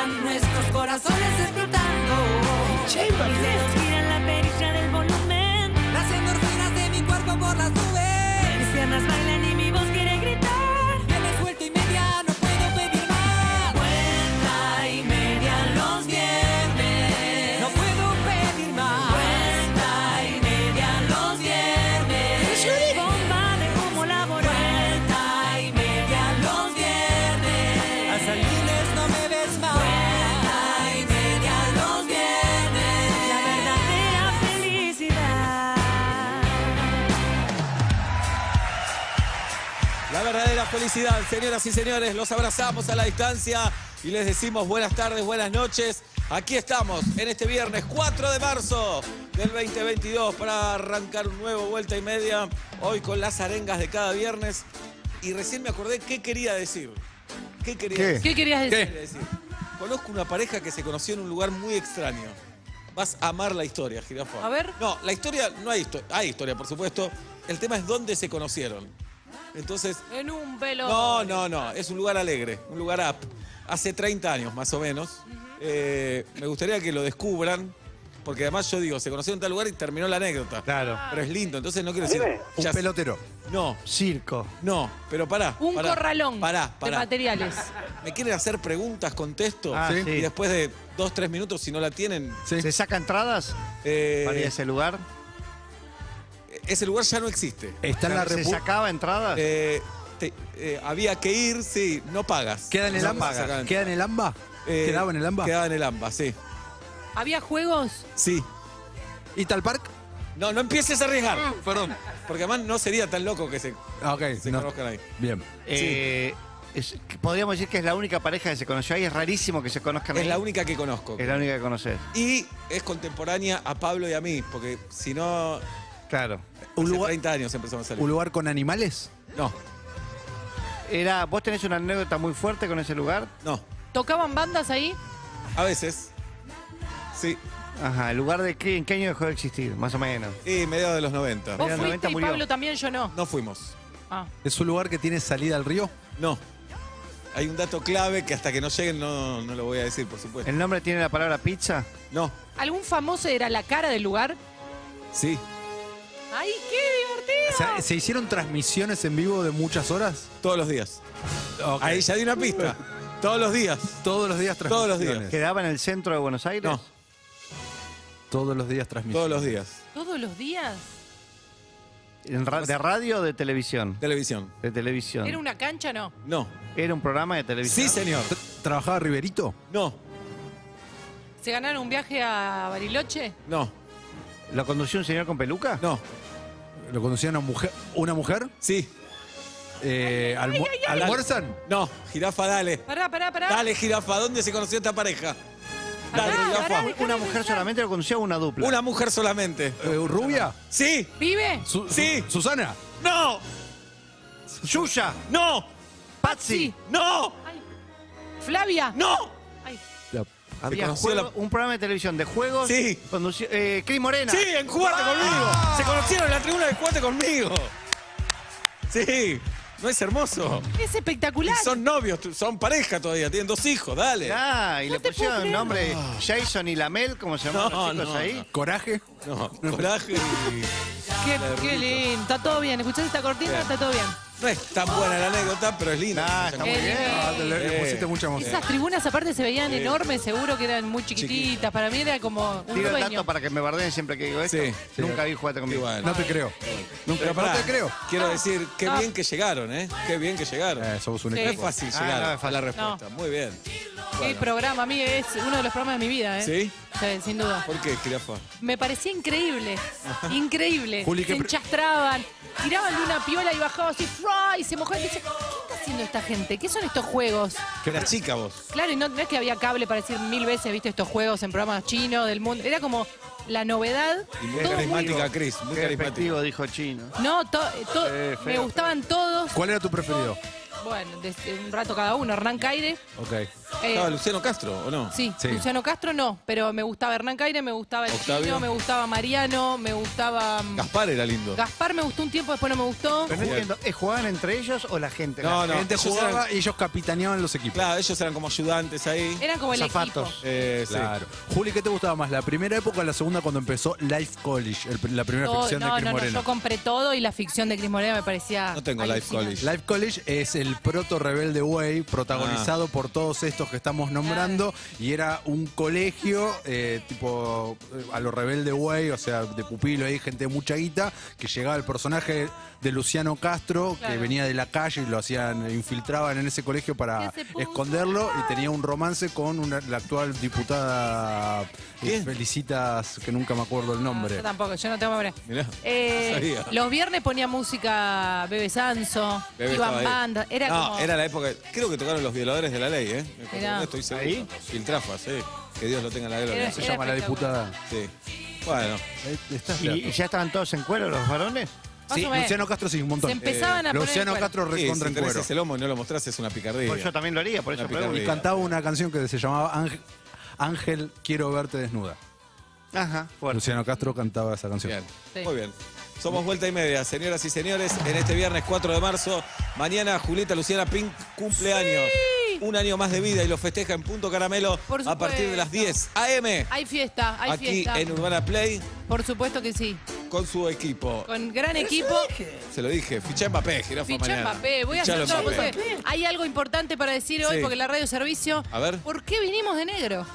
están nuestros corazones explotando. Y se nos gira la perilla del volumen. Las endorfinas de mi cuerpo por las nubes. Mis piernas bailan y mi voz quiere gritar. Tienes vuelta y media, no puedo pedir más. Vuelta y media los viernes. No puedo pedir más. Vuelta y media los viernes. Bomba de humo laboral. Vuelta y media los viernes. Hasta el lunes no me ves más. Vuelta y media los viernes. La verdadera felicidad. La verdadera felicidad, señoras y señores, los abrazamos a la distancia y les decimos buenas tardes, buenas noches. Aquí estamos en este viernes 4 de marzo del 2022 para arrancar un nuevo Vuelta y Media, hoy con las arengas de cada viernes. Y recién me acordé qué quería decir. ¿Qué quería decir? ¿Qué querías decir? Quería decir, conozco una pareja que se conoció en un lugar muy extraño. Vas a amar la historia, Jirafa. A ver. No, la historia, no hay historia. Hay historia, por supuesto. El tema es dónde se conocieron. Entonces, En un velódromo. no, es un lugar alegre, un lugar up. Hace 30 años, más o menos. Me gustaría que lo descubran, porque además yo digo, se conocieron en tal lugar y terminó la anécdota. Claro. Pero es lindo, entonces no quiero decir... Un ya- pelotero. No, Circo. no, pero pará. Un pará, corralón Pará, de pará. materiales. ¿Me quieren hacer preguntas? Contesto. Ah, sí. Y después de 2-3 minutos, si no la tienen... Sí. ¿Se saca entradas para ir a ese lugar? Ese lugar ya no existe. ¿Está en la ¿Se República? sacaba entradas? Había que ir, sí, no pagas. ¿Queda en el No AMBA? pagas. ¿Queda en el AMBA? ¿Quedaba en el AMBA? Quedaba en el AMBA, sí. ¿Había juegos? Sí. ¿Y tal park? No, no empieces a arriesgar. Perdón. Porque además no sería tan loco que se Ah, ok. no. conozcan ahí. Bien. Podríamos decir que es la única pareja que se conoció ahí. Es rarísimo que se conozcan Es ahí. la única que conozco. Es la única que conoces. Y es contemporánea a Pablo y a mí, porque si no, Claro. Un hace lugar- 30 años empezamos a salir. ¿Un lugar con animales? No, ¿Vos tenés una anécdota muy fuerte con ese lugar? no. ¿Tocaban bandas ahí? A veces. Sí. Ajá. ¿El lugar de qué? ¿En qué año dejó de existir? Más o menos. Y mediados de los 90. Vos Mira, fuiste 90 y murió. Pablo también, yo no. No fuimos. Ah. ¿Es un lugar que tiene salida al río? No. Hay un dato clave que hasta que no lleguen no lo voy a decir, por supuesto. ¿El nombre tiene la palabra pizza? No. ¿Algún famoso era la cara del lugar? Sí. ¡Ay, qué divertido! ¿Se hicieron transmisiones en vivo de muchas horas? Todos los días. Ok. Ahí ya di una pista. Todos los días. Todos los días Todos los días. transmisiones. ¿Quedaba en el centro de Buenos Aires? No. Todos los días transmisiones. Todos los días. ¿Todos los días? ¿De radio o de televisión? Televisión. De televisión. ¿Era una cancha no? No. ¿Era un programa de televisión? Sí, señor. ¿Trabajaba Riverito? No. ¿Se ganaron un viaje a Bariloche? No. ¿Lo condució un señor con peluca? No. ¿Lo conocía una mujer? ¿Una mujer? Sí. ¿Almuerzan? No. Jirafa, dale. Pará. Dale, Jirafa. ¿Dónde se conoció esta pareja? Dale, Pará, Jirafa. pará. ¿Una mujer solamente lo conducía o una dupla? Una mujer solamente. ¿Rubia? Sí. ¿Vive? Sí. ¿Susana? No. ¡Yuya! No. ¡Patsy! No. Ay. ¿Flavia? No. Ay. Había conoció juego- un programa de televisión de juegos. Sí. Cris Morena. Sí, en Jugate conmigo. Se conocieron en la tribuna de Jugate conmigo. Sí. ¿No es hermoso? Es Y espectacular. son novios, son pareja todavía, tienen 2 hijos, dale. Ah, y No le te pusieron puedo el creer. nombre Jason y Lamel, como se llamaban No, los chicos no, ahí. ¿Coraje? No, coraje y... Qué lindo. Está todo bien. ¿Escuchaste esta cortina? Bien. Está todo bien. No es tan buena la anécdota, pero es linda. Ah, está muy Qué bien. lindo. Le pusiste mucha emoción. Esas tribunas aparte se veían enormes, seguro que eran muy chiquititas. Para mí era como un Tiro el sueño. dato para que me bardeen siempre que digo esto. Sí, sí. Nunca vi Jugate Qué conmigo. bueno. No te creo. Pero no pará, te creo. quiero decir, qué Ah. bien que llegaron, ¿eh? Qué bien que llegaron. Somos un Sí. No es equipo. fácil Ah, llegar no es a fácil. la respuesta. Muy bien. Qué Bueno. programa. A mí es uno de los programas de mi vida, ¿eh? ¿Sí? Sí, sin duda. ¿Por qué, Jirafa? Me parecía increíble. Increíble. Juli, se ¿qué enchastraban, tiraban de una piola y bajaban así, ¡fry! Y se mojaban. Y decía, ¿qué está haciendo esta gente? ¿Qué son estos juegos? Que eras chica vos. Claro, y no es que había cable para decir 1000 veces, viste, estos juegos en programas chinos del mundo. Era como la novedad. Y muy todo carismática, Cris. Muy Qué carismática. efectivo, dijo Chino. No, Feo. me gustaban todos. ¿Cuál era tu preferido? Bueno, desde un rato cada uno. Hernán Caire, Ok. ¿Estaba Luciano Castro o no? Sí, Sí. Luciano Castro no, pero me gustaba Hernán Caire, me gustaba El Octavio. Chino, me gustaba Mariano, me gustaba... Gaspar era lindo. Gaspar me gustó un tiempo, después no me gustó. Pero no entiendo, ¿jugaban entre ellos o la gente? No, La gente ellos jugaba eran- y ellos capitaneaban los equipos. Claro, ellos eran como ayudantes ahí. Eran como el equipo. Zapatos. Sí. Claro. Juli, ¿qué te gustaba más? ¿La primera época o la segunda cuando empezó Life College? La primera ficción de Cris Morena. yo compré todo y la ficción de Cris Morena me parecía No tengo Life alucinante. College. Life College es el proto Rebelde Way, protagonizado por todos estos que estamos nombrando, y era un colegio tipo a lo Rebelde Way, o sea, de pupilo ahí, gente de mucha guita, que llegaba el personaje de Luciano Castro, que Claro. venía de la calle y lo hacían, infiltraban en ese colegio para Que se puso esconderlo, y tenía un romance con la actual diputada ¿Quién? Felicitas, que nunca me acuerdo el nombre. Yo tampoco, yo no tengo memoria. Mirá, no sabía. Los viernes ponía música Bebe Sanso, Bebe iban estaba ahí. bandas, era no, como... era la época. Creo que tocaron los violadores de la ley, ¿eh? Me Mirá. confundí, estoy seguro. ¿Ahí? Filtrafas, sí. Que Dios lo tenga en la gloria. Era- Se llama la diputada. Sí. Bueno, Estás ¿Y ya estaban todos en cuero los varones? Más Sí, o menos. Luciano Castro sí, un montón. Se empezaban a poner Luciano en cuero. Castro sí, recontra si en cuero. tenés ese lomo y no lo mostrás es una picardía. Pues yo también lo haría, por eso Una pregunto. picardía. Y cantaba una canción que se llamaba Ángel, quiero verte desnuda. Ajá, fuerte. Luciano Castro cantaba esa canción. Bien, Sí. muy bien. Somos vuelta y media, señoras y señores, en este viernes 4 de marzo. Mañana Julieta Luciana Pink cumpleaños. Un año más de vida y lo festeja en Punto Caramelo Por a partir de las 10 a.m. Hay fiesta, hay Aquí fiesta. en Urbana Play Por supuesto que sí. con su equipo. Con gran equipo. Se lo dije, fichá Mbappé, jirafa Fichá mañana. Mbappé. Voy a hacer Fichalo todo Mbappé. porque hay algo importante para decir hoy, Sí. porque la radio servicio. A ver. ¿Por qué vinimos de negro?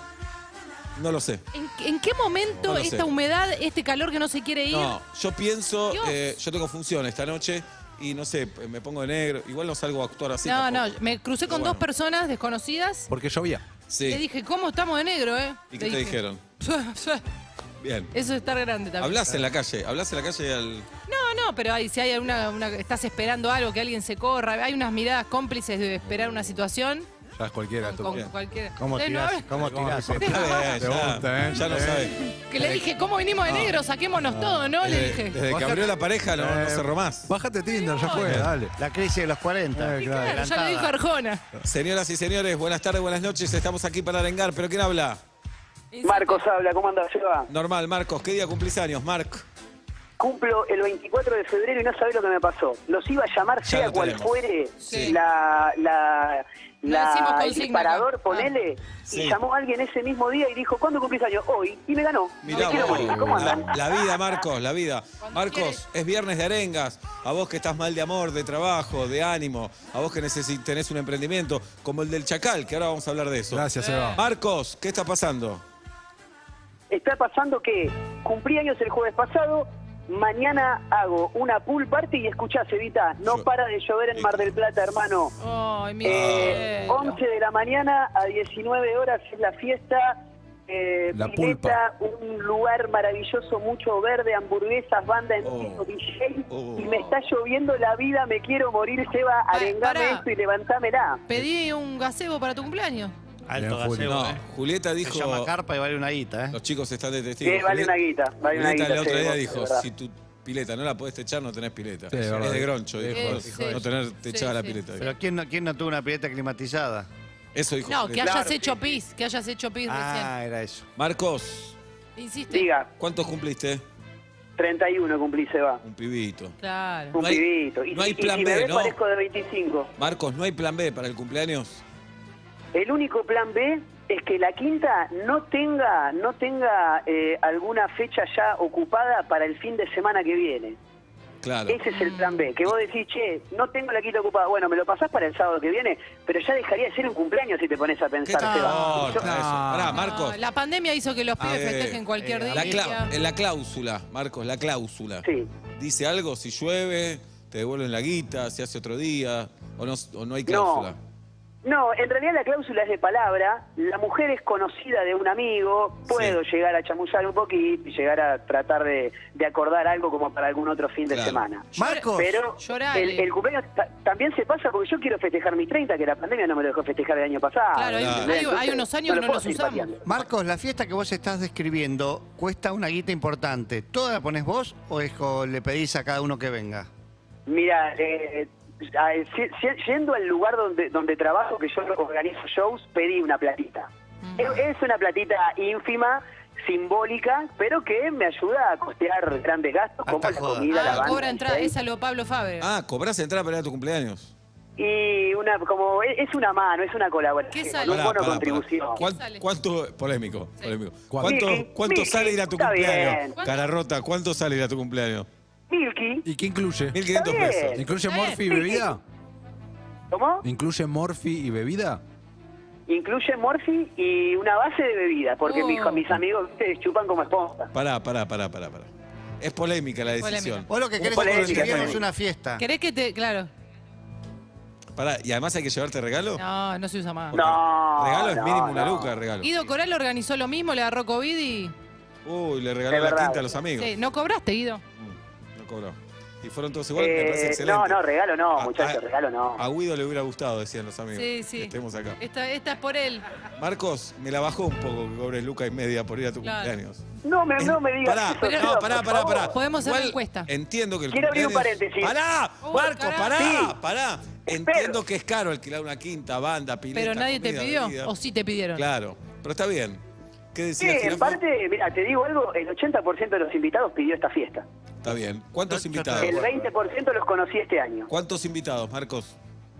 No lo sé. ¿En qué momento No lo sé. esta humedad, este calor que no se quiere ir? No, yo pienso, Dios. yo tengo función esta noche y no sé, me pongo de negro. Igual no salgo a actuar así. no, tampoco. me crucé con Pero dos personas desconocidas. Porque llovía. Sí. Le dije, ¿cómo estamos de negro, ¿Y Le qué te dije, dijeron? Bien. Eso es estar grande también. Hablas en la calle al. No, pero si hay estás esperando algo, que alguien se corra, hay unas miradas cómplices de esperar una situación. Ya es cualquiera. Con Bien. cualquiera. ¿Cómo Ustedes no tirás? hablan. ¿Cómo tirás? Está bien, Te gusta, ¿eh? ya no sabe. Que le dije, ¿cómo vinimos de negro? Saquémonos todo, ¿no? Le dije. Desde que abrió la pareja no cerró más. Bájate Tinder, ya fue, dale. La crisis de los 40. Claro, ya le dijo Arjona. Señoras y señores, buenas tardes, buenas noches. Estamos aquí para arengar, pero ¿quién habla? Marcos habla, ¿cómo andas, Seba? Normal, Marcos. ¿Qué día cumplís años, Marc? Cumplo el 24 de febrero y no sabés lo que me pasó. Los iba a llamar, Ya sea lo cual tenemos. fuere, Sí. el decimos consigna disparador, acá. ponele, Sí. y llamó a alguien ese mismo día y dijo, ¿cuándo cumplís años? Hoy. Y me ganó. Mirá me quiero vos, morir. ¿Cómo andan? la vida, Marcos, la vida. Cuando Marcos, quieres. es viernes de arengas. A vos que estás mal de amor, de trabajo, de ánimo. A vos que tenés un emprendimiento como el del Chacal, que ahora vamos a hablar de eso. Gracias, Eva. Marcos, ¿qué está pasando? Está pasando que cumplí años el jueves pasado, mañana hago una pool party y escuchá, Evita, no Yo- para de llover en Mar del Plata, hermano. Ay, mi cielo. 11 de la mañana a 19 horas es la fiesta. La pileta, un lugar maravilloso, mucho verde, hamburguesas, banda en vivo, DJ. Oh. Y me está lloviendo la vida, me quiero morir, Seba, arengame pará. esto y levantámela. Pedí un gazebo para tu cumpleaños. Alto Bien, Julio. gazebo, No, Julieta Se dijo. llama carpa y vale una guita, ¿eh? Los chicos están de testigos. Que vale una guita, vale una Julieta guita. el otro sí, día vos, dijo, de verdad. si tu pileta no la podés techar, no tenés pileta. Sí, es verdad. de groncho, dijo. Sí, No tener sí, techada la sí. pileta. Pero ¿quién no tuvo una pileta climatizada? Eso dijo No, que Julieta. hayas Claro, hecho sí. pis, que hayas hecho pis Ah, era eso. Marcos, recién. Insiste. Diga, ¿cuántos cumpliste? 31 cumplí, Seba. Un pibito. Claro. Un No hay- pibito. Y, no hay y plan si B, me ves ¿no? parezco de 25. Marcos, ¿no hay plan B para el cumpleaños? El único plan B es que la quinta no tenga alguna fecha ya ocupada para el fin de semana que viene. Claro. Ese es el plan B, que vos decís, che, no tengo la quinta ocupada. Bueno, me lo pasás para el sábado que viene, pero ya dejaría de ser un cumpleaños si te pones a ¿Qué pensar, tal? Seba. No, Yo- eso. Pará, Marcos. No, la pandemia hizo que los pibes Ah, festejen cualquier día. La cláusula, Marcos, la cláusula. Sí. ¿Dice algo? Si llueve, te devuelven la guita, si hace otro día, o no hay cláusula. No, en realidad la cláusula es de palabra. La mujer es conocida de un amigo. Puedo llegar a chamullar un poquito y llegar a tratar de acordar algo como para algún otro fin de Claro. semana. Marcos, Pero Llorale. el cumpleaños también se pasa porque yo quiero festejar mis 30, que la pandemia no me lo dejó festejar el año pasado. Claro, hay- ¿entendés? hay Entonces, unos años que no puedo los seguir usamos. pateando. Marcos, la fiesta que vos estás describiendo cuesta una guita importante. ¿Toda la ponés vos o le pedís a cada uno que venga? Mira, yendo al lugar donde trabajo, que yo organizo shows, pedí una platita. Es una platita ínfima, simbólica, pero que me ayuda a costear grandes gastos, como la comida, la banda. Cobra entrada, ¿sí? esa lo Pablo Fabre. ¿Cobrás entrada para ir a tu cumpleaños? Y es una mano, es una colaboración. ¿Qué sale? Un bono contribución. sale? ¿Cuánto? Polémico. Milky, ¿Cuánto sale ir a tu está cumpleaños? bien. Cara rota, ¿cuánto sale ir a tu cumpleaños? Milky. ¿Y qué incluye? 1.500 Está bien. pesos. ¿Incluye Está morfi y bien. bebida? ¿Cómo? ¿Incluye morfi y bebida? Incluye morfi y una base de bebida, porque mis amigos se chupan como esponja. Pará. Es polémica la decisión. Polémica. Vos lo que querés Polémica, es que es polémica. una fiesta. ¿Querés que te...? Claro. Pará, y además hay que llevarte regalo. No se usa más. No. Regalo es no, mínimo una no. luca, regalo. Guido Coral organizó lo mismo, le agarró COVID y... Uy, le regaló Es la verdad. quinta a los amigos. Sí, ¿no cobraste, Guido? No cobró. Y fueron todos igual, me parece excelente. No, regalo no, A- muchachos, a- regalo no. A Guido le hubiera gustado, decían los amigos. Sí. Que estemos acá. Esta es por él. Marcos, me la bajó un poco que cobres luca y media por ir a tu Claro. cumpleaños. No me digas Pará, eso, Pero- Seba, pará. por favor. Podemos hacer Igual una encuesta. Entiendo que el Quiero abrir un cumpleaños- paréntesis. ¡Pará! Marcos, carajo. pará. Sí. Entiendo que es caro alquilar una quinta, banda, pileta, Pero nadie te comida, pidió. bebida. ¿O sí te pidieron? Claro, pero está bien. ¿Qué Sí, decías? en parte, mira, te digo algo, el 80% de los invitados pidió esta fiesta. Está bien. ¿Cuántos Yo invitados? El 20% los conocí este año. ¿Cuántos invitados, Marcos?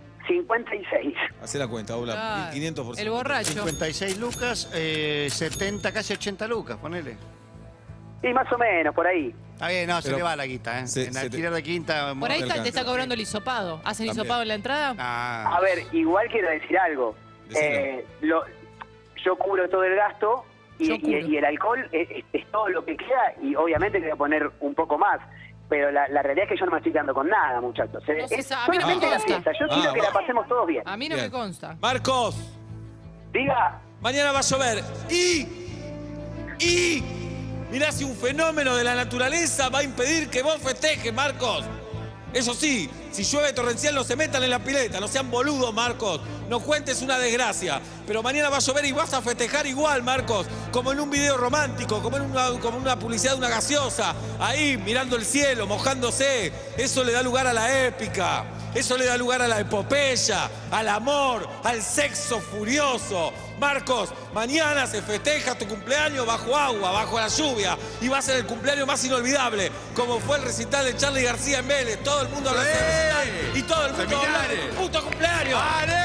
56. Hacé la cuenta, Ola. Claro. 1.500%. El borracho. 56 lucas, 70, casi 80 lucas, ponele. Y más o menos, por ahí. Está bien, no, se Pero le va la guita, ¿eh? se- En se te- alquiler de quinta... Por ahí te te alcanza. está cobrando el hisopado. ¿Hacen También. hisopado en la entrada? Ah, A ver, igual quiero decir algo. Decilo. Yo cubro todo el gasto Yo cubro. y el alcohol es todo lo que queda y obviamente que voy a poner un poco más. Pero la realidad es que yo no me estoy quedando con nada, muchachos. No se Es sabe, a mí no me solamente la consta. fiesta. Yo quiero que la bueno. pasemos todos bien. A mí no Bien. me consta. Marcos, Diga, mañana va a llover. Y mirá si un fenómeno de la naturaleza va a impedir que vos festejes, Marcos. Eso sí, si llueve torrencial no se metan en la pileta, no sean boludos, Marcos. No cuentes una desgracia. Pero mañana va a llover y vas a festejar igual, Marcos. Como en un video romántico, como en una publicidad de una gaseosa. Ahí, mirando el cielo, mojándose. Eso le da lugar a la épica. Eso le da lugar a la epopeya, al amor, al sexo furioso. Marcos, mañana se festeja tu cumpleaños bajo agua, bajo la lluvia. Y va a ser el cumpleaños más inolvidable, como fue el recital de Charly García en Vélez. Todo el mundo habló de ese recital y todo el mundo habló de tu puto cumpleaños.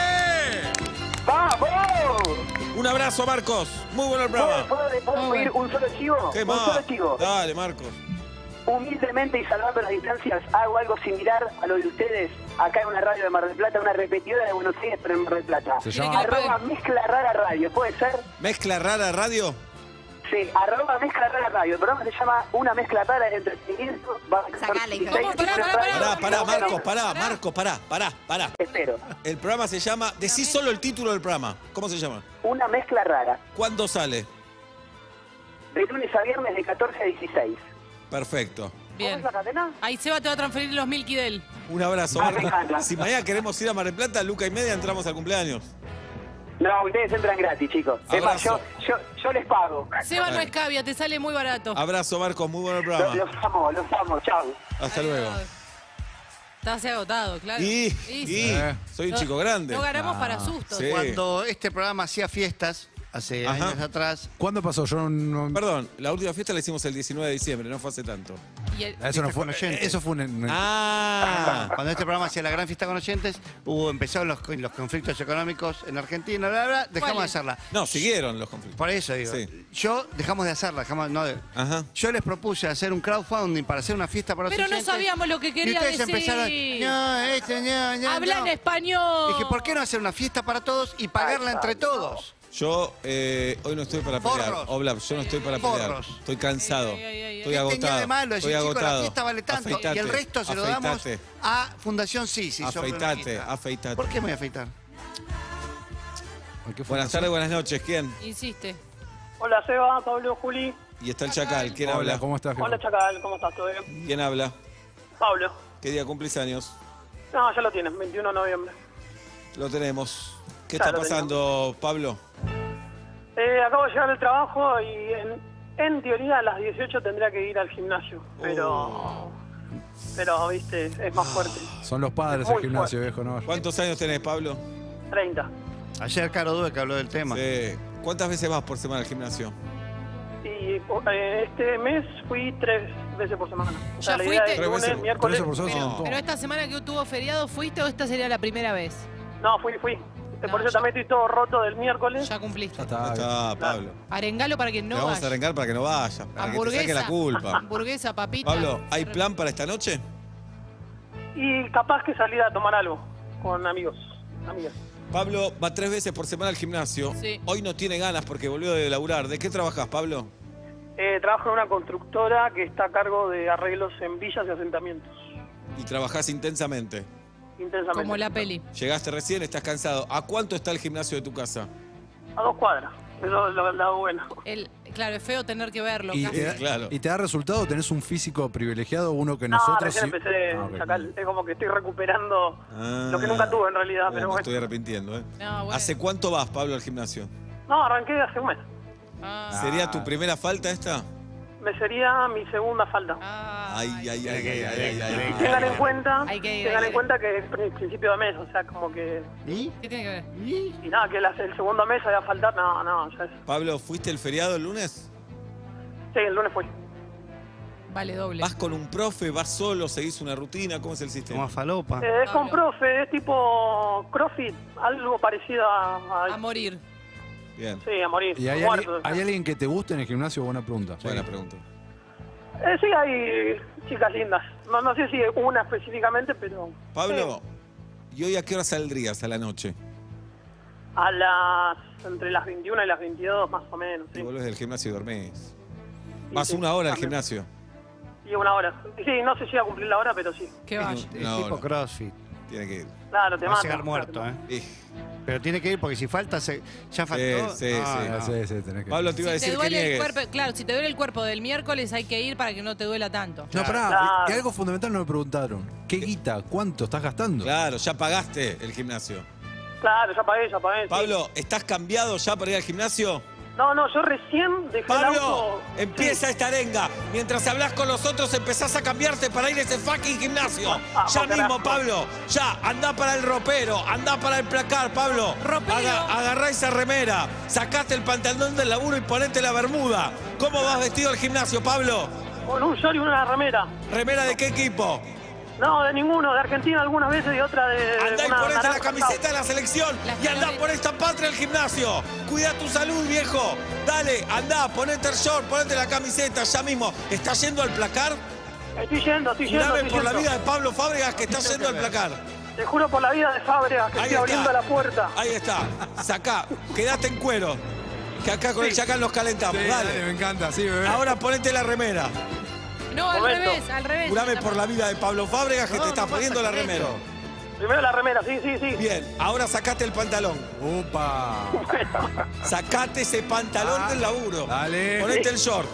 ¡vamos! Un abrazo, Marcos. Muy bueno el programa. ¿Puedo pedir un solo chivo? ¿Qué Un más? solo chivo. Dale, Marcos. Humildemente y salvando las distancias, hago algo similar a lo de ustedes acá en una radio de Mar del Plata, una repetidora de Buenos Aires, pero en Mar del Plata. Se llama- @ Mezcla Rara Radio, ¿puede ser? Mezcla rara radio. Sí, @ Mezcla Rara Radio. El programa se llama Una Mezcla Rara de entretenimiento. Va a estar Sacale, 16, ¿Cómo? Pará, una pará, radio. Pará, No, Marcos, no, pará. Espero. El programa se llama. Decí solo el título del programa. ¿Cómo se llama? Una Mezcla Rara. ¿Cuándo sale? De lunes a viernes de 14 a 16. Perfecto. ¿Cómo Bien. es la cadena? Ahí Seba te va a transferir los Milky del. Un abrazo, Ah, me Marcos. encanta. Si mañana queremos ir a Mar del Plata, Luca y media, entramos al cumpleaños. No, ustedes entran gratis, chicos. Es más, Abrazo. yo les pago. Seba no es cavia, te sale muy barato. Abrazo, Marcos. Muy bueno el Los programa. amo. Chao. Hasta luego. Estás agotado, claro. Y soy un No- chico grande. No ganamos para sustos. Sí. cuando este programa hacía fiestas, hace Ajá. años atrás, ¿Cuándo pasó? Yo no... Perdón, la última fiesta la hicimos el 19 de diciembre, no fue hace tanto. Y el- Eso no Fiesta fue... con oyentes. Eso fue un... Ah. cuando este programa hacía la gran fiesta con oyentes, empezaron los conflictos económicos en Argentina, bla, bla, bla, dejamos de ¿Cuáles? hacerla. No, siguieron los conflictos. Por eso digo, Sí. yo dejamos de hacerla, Ajá. yo les propuse hacer un crowdfunding para hacer una fiesta para los Pero no oyentes, sabíamos lo que quería y ustedes decir. empezaron, Habla en español. Dije, ¿por qué no hacer una fiesta para todos y pagarla entre todos? Yo hoy no estoy para pelear. Forros. Oblap, yo no estoy para pelear. Forros. Estoy cansado. Ay. Estoy ¿Qué agotado. tenía de malo? Estoy Decir, chico, la agotado. fiesta vale tanto y Afeitate, el resto se lo damos afeitate. a Fundación Sisi. sobre una Afeitate, guita. afeitate. ¿Por qué me voy a afeitar? Buenas tardes, buenas noches. ¿Quién? Insiste. Hola Seba, Pablo, Juli. Y está el Chacal. ¿Quién Hola, habla? ¿cómo estás? Hola Chacal, ¿cómo estás? ¿Todo bien? ¿Quién habla? Pablo. ¿Qué día cumplís años? No, ya lo tienes, 21 de noviembre. Lo tenemos. ¿Qué Ya está lo pasando, Pablo? Acabo de llegar del trabajo y en teoría a las 18 tendría que ir al gimnasio, pero pero, viste, es más fuerte. Son los padres Muy el gimnasio, viejo, ¿no? ¿Cuántos años tenés, Pablo? 30. Ayer Caro Dube que habló del tema. Sí. ¿Cuántas veces vas por semana al gimnasio? Y este mes fui 3 veces por semana. O sea, ¿Ya la idea fuiste? es 3 lunes, veces- miércoles. 3 veces por semana. No. Pero esta semana que tuvo feriado, ¿fuiste o esta sería la primera vez? No, fui. No, Por eso ya- también estoy todo roto del miércoles. Ya cumpliste. Ya Ahí está. está, Pablo. Arengalo para que Te no vamos a vaya. arrancar para que no vayas, para que te Hamburguesa. saque la culpa. Hamburguesa, papita. Pablo, ¿hay plan para esta noche? Y capaz que salir a tomar algo con amigos, amigas. Pablo va 3 veces por semana al gimnasio. Sí. Hoy no tiene ganas porque volvió de laburar. ¿De qué trabajas, Pablo? Trabajo en una constructora que está a cargo de arreglos en villas y asentamientos. Y trabajás intensamente. Intensamente. Como la peli. Llegaste recién, estás cansado. ¿A cuánto está el gimnasio de tu casa? A 2 cuadras. Eso es lo bueno. Claro, es feo tener que verlo. Y, casi. Claro. ¿Y te da resultado? ¿Tenés un físico privilegiado? Uno que No, nosotros... recién sí- empecé Ah, ok. a sacar. Es como que estoy recuperando Ah. lo que nunca tuve en realidad. Pero Me bueno. estoy arrepintiendo, ¿eh? No, bueno. ¿Hace cuánto vas, Pablo, al gimnasio? No, arranqué hace un mes. Ah, ¿Sería tu primera falta esta? Me sería mi segunda falta. Ay, ay, ay, ay, ay, ay, ay. Tengan en cuenta, Hay que ir, tengan hay que en ir. cuenta que es principio de mes, o sea, como que... ¿Y? ¿Qué tiene que ver? Y nada, que el segundo mes vaya a faltar, no, ya es... Pablo, ¿fuiste el feriado el lunes? Sí, el lunes fui. Vale, doble. ¿Vas con un profe? ¿Vas solo? ¿Seguís una rutina? ¿Cómo es el Toma sistema? falopa. Es con profe, es tipo CrossFit, algo parecido A morir. Bien, Sí, a morir, ¿Y hay, muerto. ¿hay alguien que te guste en el gimnasio? Buena pregunta. buena pregunta. Sí, hay chicas lindas. No sé si una específicamente, pero... Pablo, ¿y hoy a qué hora saldrías a la noche? Entre las 21 y las 22, más o menos, Te sí. volvés del gimnasio y dormís. Sí, ¿Vas sí, una hora al también. gimnasio? Y una hora. Sí, no sé si va a cumplir la hora, pero sí. Que vaya. Es No, tipo no. CrossFit. Tiene que ir. Claro, te Va a mata. llegar muerto, ¿eh? Ij. Pero tiene que ir porque si falta, ya faltó. sí, sí. no. Sí, sí, tenés que... Pablo, te iba a Si te decir que duele el niegues. cuerpo, claro, si te duele el cuerpo del miércoles hay que ir para que no te duela tanto. No, pará, Claro. y algo fundamental no me preguntaron. ¿Qué guita? ¿Cuánto estás gastando? Claro, ya pagaste el gimnasio. Claro, ya pagué, sí. Pablo, ¿estás cambiado ya para ir al gimnasio? No, yo recién dejé el Pablo, auto. empieza Sí. esta arenga. Mientras hablas con los otros, empezás a cambiarte para ir a ese fucking gimnasio. Ah, Ya carajo. mismo, Pablo. Ya, andá para el ropero, andá para el placar, Pablo. ¿Ropero? Agarrá esa remera, sacate el pantalón del laburo y ponete la bermuda. ¿Cómo vas vestido al gimnasio, Pablo? Con un short y una remera. ¿Remera de qué equipo? No, de ninguno. De Argentina algunas veces y otra de... Andá y una ponete la naranja camiseta de la selección Las y andá canales. por esta patria al gimnasio. Cuida tu salud, viejo. Dale, andá, ponete el short, ponete la camiseta ya mismo. ¿Estás yendo al placar? Estoy yendo. Jurame estoy por la yendo. vida de Pablo Fábregas que está yendo al placar. Te juro por la vida de Fábregas que Ahí estoy abriendo está. la puerta. Ahí está. Sacá, quedate en cuero. Que acá con el chacal nos calentamos. Sí, Dale. me encanta, sí, bebé. Ahora ponete la remera. No, al Momento. revés, al revés. Jurame por la vida de Pablo Fábregas que No, te está no pasa poniendo la con remera. esto. Primero la remera, sí. Bien, ahora sacate el pantalón. Upa. Sacate ese pantalón del laburo. Dale. Ponete el short.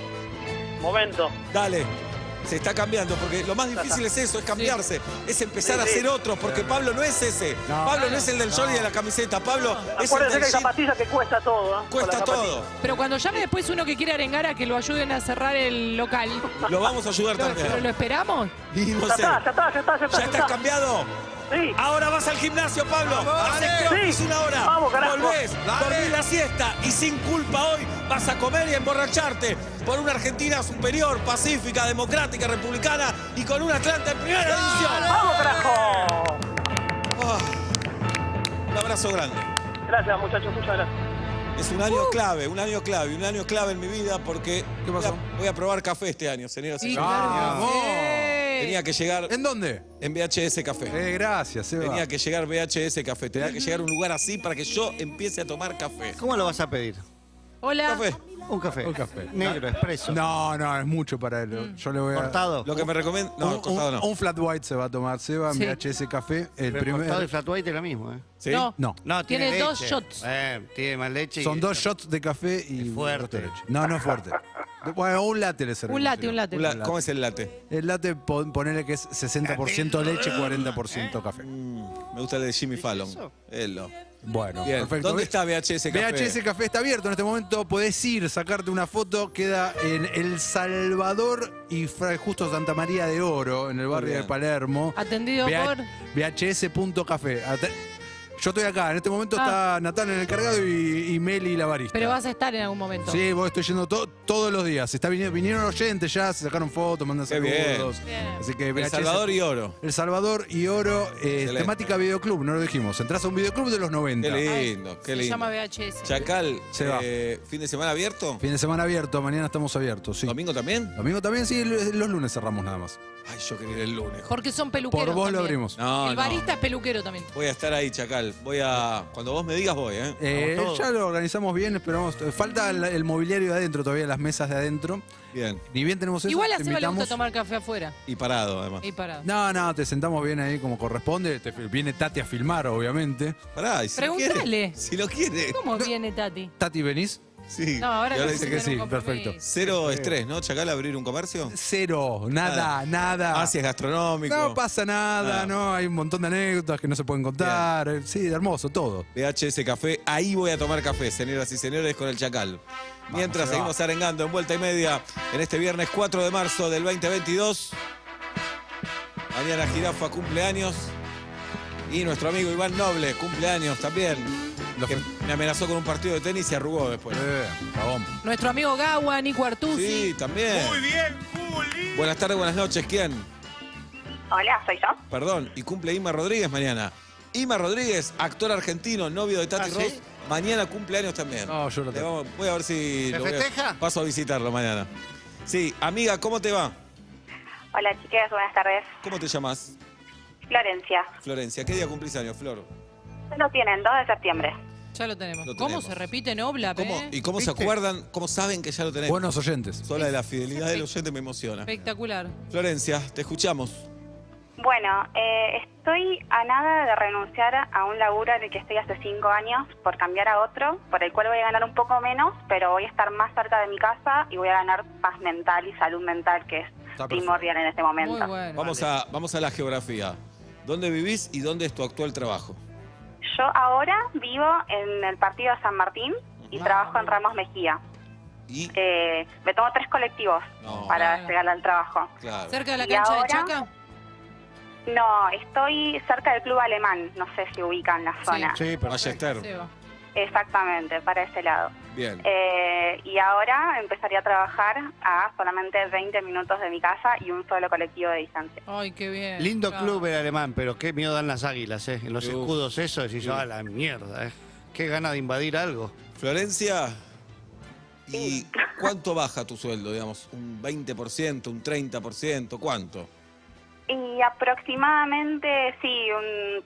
Momento. Dale. Se está cambiando, porque lo más difícil es eso, es cambiarse, es empezar a Sí, sí. ser otro, porque Pablo no es ese. No, Pablo no es el del short y de la camiseta, Pablo es el Acuérdense del que hay jean. zapatillas que cuesta todo, ¿eh? Cuesta Con las zapatillas. todo. Pero cuando llame después uno que quiere arengar a que lo ayuden a cerrar el local, Lo vamos a ayudar ¿pero lo también. esperamos? Y no Ya sé. está. ¿Ya estás cambiado? Sí. Ahora vas al gimnasio, Pablo. Haces crossfit Sí. una hora. Vamos, carajo. Volvés, Dale. dormís la siesta y sin culpa hoy vas a comer y a emborracharte por una Argentina superior, pacífica, democrática, republicana y con un Atlanta en primera división. ¡Vamos, carajo! Ah, un abrazo grande. Gracias, muchachos, muchas gracias. Es un año clave, un año clave en mi vida porque ¿Qué pasó? voy a probar café este año, señoras y Sí, señores. Vamos. Tenía que llegar ¿En dónde? en VHS Café. Gracias, Seba. Tenía que llegar VHS Café. Tenía que llegar a un lugar así para que yo empiece a tomar café. ¿Cómo lo vas a pedir? Hola. Café. Un café. Un café. Negro, expreso. No, es mucho para él. Yo le voy a... Cortado. Lo que me recomiendo. No, cortado no. Un flat white se va a tomar Seba en Sí. VHS Café. El Pero primer... cortado y flat white es lo mismo, ¿eh? ¿Sí? No. No. No, Tiene tiene dos leche. shots. Tiene más leche. Son y- 2 shots de café y Es fuerte. un resto de leche. No es fuerte. Bueno, un latte le servimos. Un latte. ¿Cómo es el latte? El latte, ponele que es 60% leche, 40% café. Me gusta el de Jimmy Fallon. eso? Él lo. Bueno, Bien. perfecto. ¿Dónde está VHS Café? VHS Café está abierto en este momento. Podés ir, sacarte una foto. Queda en El Salvador y Fray Justo Santa María de Oro, en el barrio bien. de Palermo. Atendido por... VHS.café. Yo estoy acá. En este momento está Natal en el cargado y Meli la barista. Pero vas a estar en algún momento. Sí, vos estoy yendo todos los días. Vinieron oyentes ya, se sacaron fotos, mandan Qué bien. saludos. Bien. Así que El VHS Salvador y Oro. El Salvador y Oro, Excelente. temática videoclub, no lo dijimos. Entrás a un videoclub de los 90. Qué lindo, qué Se lindo. llama VHS. Chacal, Se va. ¿fin de semana abierto? Fin de semana abierto, mañana estamos abiertos, sí. ¿Domingo también? Domingo también, sí, los lunes cerramos nada más. Ay, yo quería ir el lunes. Porque son peluqueros Por vos lo también. abrimos. No, El no. barista es peluquero también. Voy a estar ahí, Chacal. Cuando vos me digas, voy, ¿eh? Vamos todos. Ya lo organizamos bien, esperamos. Falta el mobiliario de adentro todavía, las mesas de adentro. Bien. Ni bien tenemos eso, Igual a te Seba le gusta invitamos. tomar café afuera. Y parado, además. Y parado. No, te sentamos bien ahí como corresponde. Viene Tati a filmar, obviamente. Pará, y si lo quiere. Preguntale. Si lo quiere. ¿Cómo viene Tati? Tati, ¿venís? Sí. No, ahora Y no ahora sé dice que que sí, tengo compromiso. perfecto. cero estrés, ¿no, Chacal, abrir un comercio? Cero, nada. Ah, si es gastronómico. No pasa nada, Ah. no, hay un montón de anécdotas que no se pueden contar. Sí, hermoso, todo. VHS Café, ahí voy a tomar café, señoras y señores, con el Chacal. Mientras se va. seguimos arengando en vuelta y media en este viernes 4 de marzo del 2022. Mañana Jirafa cumpleaños. Y nuestro amigo Iván Noble, cumpleaños también. Que me amenazó con un partido de tenis y se arrugó después. Cagón. Nuestro amigo Gawa, Nico Artusi. Sí, también. Muy bien, Juli. Buenas tardes, buenas noches. ¿Quién? Hola, ¿soy yo? Perdón, y cumple Ima Rodríguez mañana. Ima Rodríguez, actor argentino, novio de Tati ¿Ah, Ross. sí? Mañana cumpleaños también. No, yo lo Le tengo. vamos- Voy a ver si ¿Se lo voy a- festeja? paso a visitarlo mañana. Sí, amiga, ¿cómo te va? Hola, chicas, buenas tardes. ¿Cómo te llamas? Florencia. Florencia. ¿Qué día cumplís años, Flor? Lo tienen, 2 de septiembre. Ya lo tenemos. Lo ¿Cómo tenemos. se repite Nobla? ¿Cómo, ¿Y cómo se ¿Viste? acuerdan, cómo saben que ya lo tenemos? Buenos oyentes. Sola de la fidelidad del oyente me emociona. Espectacular. Florencia, te escuchamos. Bueno, estoy a nada de renunciar a un laburo en el que estoy hace 5 años por cambiar a otro, por el cual voy a ganar un poco menos, pero voy a estar más cerca de mi casa y voy a ganar paz mental y salud mental, que es Está perfecto. primordial en este momento. Muy bueno. Vamos a la geografía. ¿Dónde vivís y dónde es tu actual trabajo? Yo ahora vivo en el partido de San Martín y trabajo en Ramos Mejía. Y, Me tomo 3 colectivos No. para Claro. llegar al trabajo. claro. ¿Cerca de la ¿Y cancha de ahora? Chaca? No, estoy cerca del Club Alemán, no sé si ubican la zona. Sí, perfecto. Ballester. Seba. Exactamente, para ese lado. Bien. Y ahora empezaría a trabajar a solamente 20 minutos de mi casa y un solo colectivo de distancia. Ay, qué bien. Lindo Claro. club el alemán, pero qué miedo dan las águilas, ¿eh? En los Uf. escudos eso, decís, Sí. a la mierda, ¿eh? Qué gana de invadir algo. Florencia, ¿y cuánto baja tu sueldo, digamos? ¿Un 20%, un 30%? ¿Cuánto? Y aproximadamente, sí, un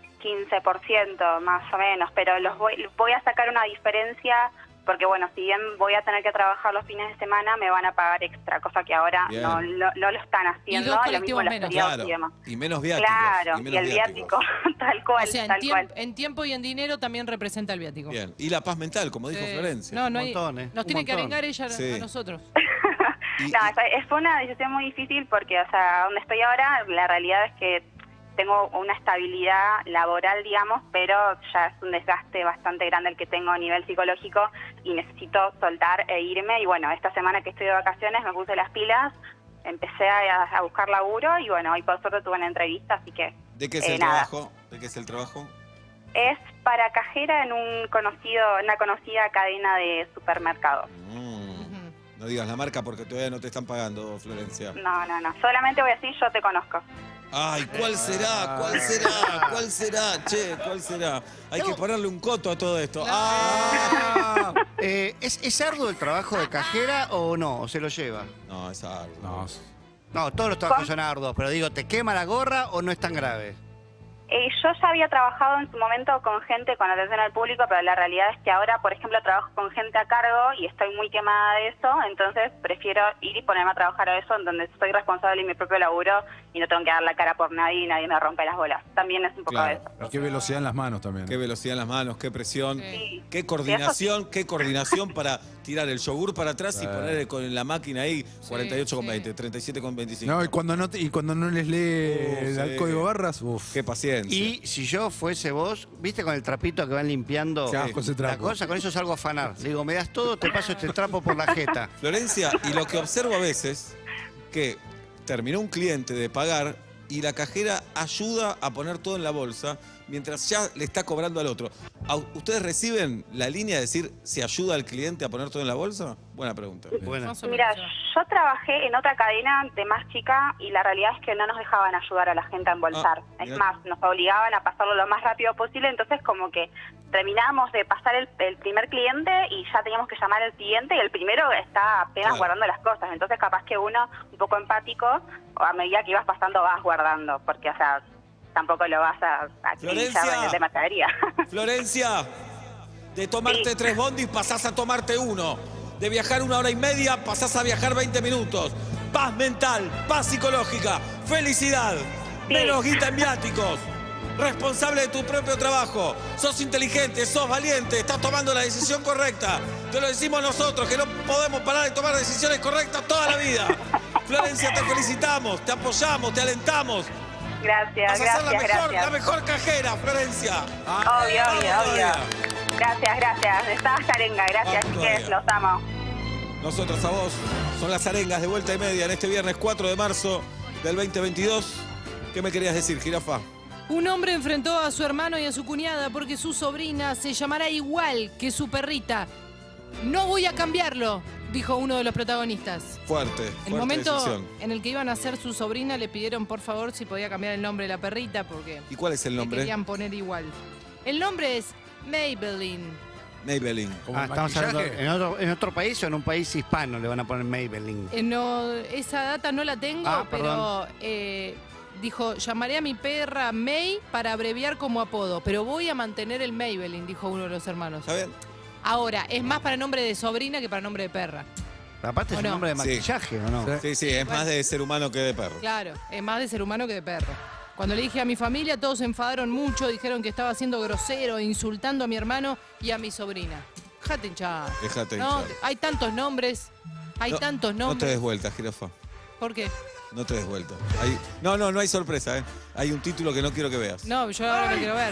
15% más o menos, pero voy a sacar una diferencia porque, bueno, si bien voy a tener que trabajar los fines de semana, me van a pagar extra, cosa que ahora Bien. no lo están haciendo. dos Lo colectivos mismo los menos. feriados Claro. y demás. Y menos viáticos. Claro, y menos el viáticos. viático, tal cual, O sea, tal cual. en tiempo y en dinero también representa el viático. Bien. Y la paz mental, como dijo Sí. Florencia. No, no Un hay, montón, ¿eh? nos Un tiene que montón. arengar ella Sí. a nosotros. Y- No, fue una decisión muy difícil porque, o sea, donde estoy ahora, la realidad es que tengo una estabilidad laboral, digamos, pero ya es un desgaste bastante grande el que tengo a nivel psicológico y necesito soltar e irme. Y bueno, esta semana que estoy de vacaciones me puse las pilas, empecé a buscar laburo y bueno, hoy por suerte tuve una entrevista, así que ¿De qué es el nada. trabajo? ¿De qué es el trabajo? Es para cajera en una conocida cadena de supermercados. Ujú. No digas la marca porque todavía no te están pagando, Florencia. No, solamente voy a decir yo te conozco. Ay, ¿cuál será? ¿Cuál será? ¿Cuál será? Che, ¿cuál será? Hay que ponerle un coto a todo esto. ¡Ah! ¿Es arduo el trabajo de cajera o no? ¿O se lo lleva? No, es algo. No, No, todos los trabajos son arduos, pero digo, ¿te quema la gorra o no es tan grave? Yo ya había trabajado en su momento con gente con atención al público, pero la realidad es que ahora, por ejemplo, trabajo con gente a cargo y estoy muy quemada de eso, entonces prefiero ir y ponerme a trabajar a eso en donde soy responsable de mi propio laburo y no tengo que dar la cara por nadie y nadie me rompe las bolas. También es un poco Claro. de eso. Y qué velocidad en las manos también. Qué velocidad en las manos, qué presión, Sí. qué coordinación para tirar el yogur para atrás y poner con la máquina ahí 48,20, 37,25. No, y cuando no les lee Sí. el código barras, uff. Qué paciencia. inteligencia. Y si yo fuese vos, ¿viste con el trapito que van limpiando Qué asco ese la trapo. cosa? Con eso salgo a afanar. Le digo, me das todo, te paso este trapo por la jeta. Florencia, y lo que observo a veces, que terminó un cliente de pagar y la cajera ayuda a poner todo en la bolsa mientras ya le está cobrando al otro. ¿Ustedes reciben la línea de decir si ayuda al cliente a poner todo en la bolsa? Buena pregunta. Bueno. Más o Mira, menos. yo trabajé en otra cadena de más chica y la realidad es que no nos dejaban ayudar a la gente a embolsar. Es mirá. más, nos obligaban a pasarlo lo más rápido posible, entonces como que terminábamos de pasar el primer cliente y ya teníamos que llamar al siguiente y el primero está apenas Claro. guardando las cosas. Entonces capaz que uno, un poco empático, a medida que ibas pasando vas guardando, porque o sea, tampoco lo vas a Florencia. acribillar de mercadería. Florencia, de tomarte Sí. 3 bondis pasás a tomarte 1. De viajar 1 hora y media pasás a viajar 20 minutos. Paz mental, paz psicológica, felicidad, Sí. menos guita en viáticos. Responsable de tu propio trabajo. Sos inteligente, sos valiente, estás tomando la decisión correcta. Te lo decimos nosotros, que no podemos parar de tomar decisiones correctas toda la vida. Florencia, te felicitamos, te apoyamos, te alentamos. Gracias, Vas a ser gracias, la gracias. mejor cajera, Florencia. Obvio, Vamos obvio, todavía. obvio. Gracias. Estaba Zarenga, gracias, Vamos chiques, todavía. los amo. Nosotros a vos. Son las arengas de vuelta y media en este viernes 4 de marzo del 2022. ¿Qué me querías decir, jirafa? Un hombre enfrentó a su hermano y a su cuñada porque su sobrina se llamará igual que su perrita. No voy a cambiarlo, dijo uno de los protagonistas. Fuerte. El fuerte momento decisión. en el que iban a ser su sobrina le pidieron por favor si podía cambiar el nombre de la perrita porque ¿Y cuál es el le nombre? querían poner igual. El nombre es Maybelline. Maybelline. Como Estamos maquillaje. hablando en otro país o en un país hispano le van a poner Maybelline. No, esa data no la tengo, Ah, pero dijo, llamaré a mi perra May para abreviar como apodo, pero voy a mantener el Maybelline, dijo uno de los hermanos. ¿Está bien? Ahora, es más para nombre de sobrina que para nombre de perra. Aparte es ¿O un no? nombre de Sí. maquillaje, ¿o no? Sí. Sí, es más de ser humano que de perro. Claro, es más de ser humano que de perro. Cuando le dije a mi familia, todos se enfadaron mucho, dijeron que estaba siendo grosero, insultando a mi hermano y a mi sobrina. Déjate hinchar. Déjate No, hinchar. hay tantos nombres, tantos No te nombres. des vuelta, jirafa. ¿Por qué? No te des vuelta. No hay sorpresa, ¿eh? Hay un título que no quiero que veas. No, yo ahora me quiero ver.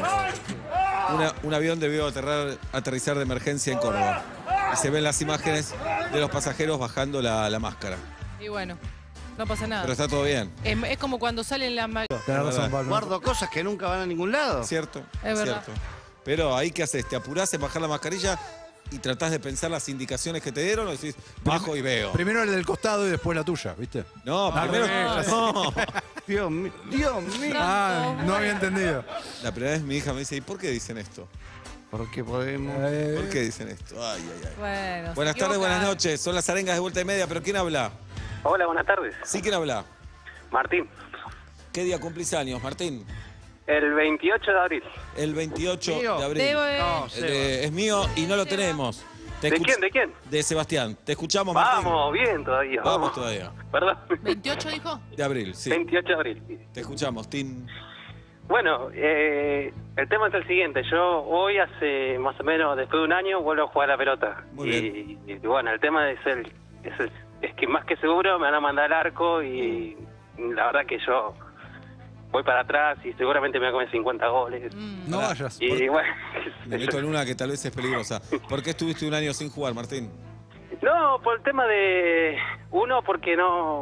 Un avión debió aterrizar de emergencia en Córdoba. Y se ven las imágenes de los pasajeros bajando la máscara. Y bueno, no pasa nada. Pero está todo bien, Es como cuando salen las... Tenés razón, Pablo. Guardo cosas que nunca van a ningún lado. ¿cierto? Es verdad. Cierto. Pero ahí, ¿qué haces? ¿Te apurás en bajar la mascarilla y tratás de pensar las indicaciones que te dieron o decís, bajo y veo? Primero el del costado y después la tuya, ¿viste? No, Al primero... revés. No. Dios mío. Dios mío. Ah, no había entendido. La primera vez mi hija me dice, ¿y por qué dicen esto? Porque podemos. ¿Por qué dicen esto? Ay, ay, ay. Bueno, se Buenas tardes, equivoca. buenas noches. Son las arengas de vuelta y media, pero ¿quién habla? Hola, buenas tardes. ¿Sí quién habla? Martín, ¿Qué día cumplís años, Martín? el 28 de abril. El 28 Mío. de abril. No, Es mío y no lo tenemos. Te ¿De escuch- quién? ¿De quién? De Sebastián. Te escuchamos, Martín. Vamos, bien todavía. Vamos todavía. Perdón. ¿28 dijo? De abril, sí. 28 de abril. sí. Te escuchamos, Tim. Bueno, el tema es el siguiente. Yo hoy, hace más o menos, después de un año, vuelvo a jugar a la pelota. Muy y bueno, el tema es que más que seguro me van a mandar al arco y la verdad que yo voy para atrás y seguramente me voy a comer 50 goles. No vayas. Y bueno, Me meto en una que tal vez es peligrosa. ¿Por qué estuviste un año sin jugar, Martín? no, por el tema de uno, porque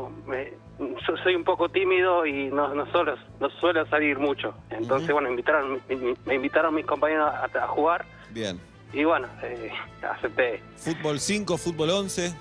yo soy un poco tímido y no suelo salir mucho. Entonces, bueno, me invitaron mis compañeros a jugar Bien. y bueno, acepté. ¿Fútbol 5, fútbol 11?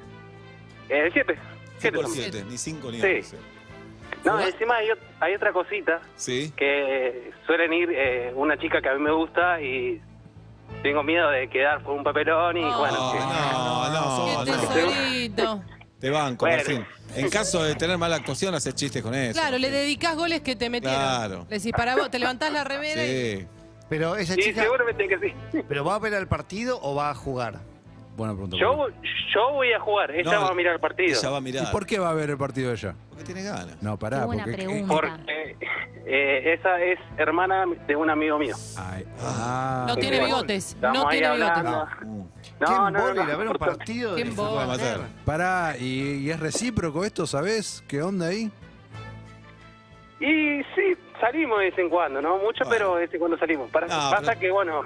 7. Fútbol 7, ni 5 ni Sí. 11. No, ¿Jugás? encima hay otra cosita, Sí. que suelen ir una chica que a mí me gusta y tengo miedo de quedar por un papelón y bueno. que- No, ¡Qué no. tesorito! Te banco, Bueno. Martín. En caso de tener mala actuación, haces chistes con eso. Claro, le dedicás goles que te metieron. Claro. Le decís, para vos, te levantás la remera y... Sí. Pero esa Sí, chica. seguramente que sí. ¿Pero va a ver el partido o va a jugar? Buena pregunta. Yo voy a jugar, ella No, va a mirar el partido. Ella va a ¿Y mirar. por qué va a ver el partido ella? Porque tiene ganas. No, pará. Qué buena porque, pregunta. Porque esa es hermana de un amigo mío. Ay, No tiene Bueno, bigotes, estamos no ahí tiene bigotes. hablando. ¿Qué No, embole ir a ver un por- partido Qué de embole. fútbol amateur? Pará, ¿y es recíproco esto, sabés? ¿Qué onda ahí? Y sí, salimos de vez en cuando, no mucho, Bueno. pero de vez en cuando salimos. Pasa pero- que, bueno,